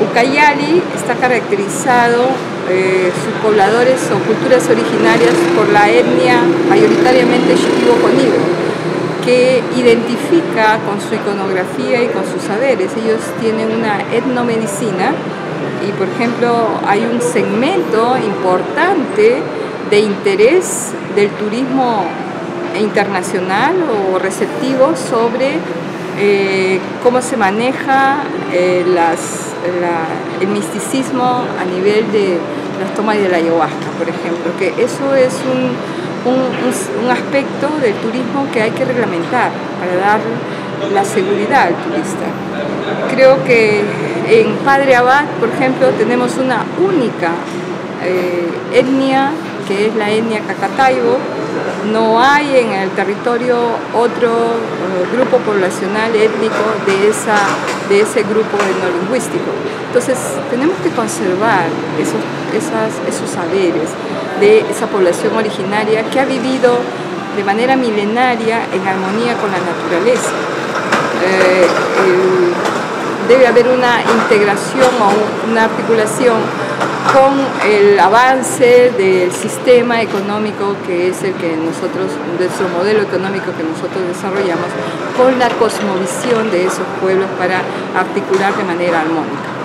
Ucayali está caracterizado, sus pobladores o culturas originarias, por la etnia mayoritariamente Shipibo-Conibo, que identifica con su iconografía y con sus saberes. Ellos tienen una etnomedicina y, por ejemplo, hay un segmento importante de interés del turismo internacional o receptivo sobre cómo se maneja el misticismo a nivel de las tomas de la ayahuasca, por ejemplo, que eso es un aspecto del turismo que hay que reglamentar para dar la seguridad al turista. Creo que en Padre Abad, por ejemplo, tenemos una única etnia, que es la etnia Cacataibo. No hay en el territorio otro grupo poblacional étnico de ese grupo etnolingüístico. Entonces tenemos que conservar esos saberes de esa población originaria que ha vivido de manera milenaria en armonía con la naturaleza. Debe haber una integración o una articulación con el avance del sistema económico que es el que nuestro modelo económico que nosotros desarrollamos, con la cosmovisión de esos pueblos para articular de manera armónica.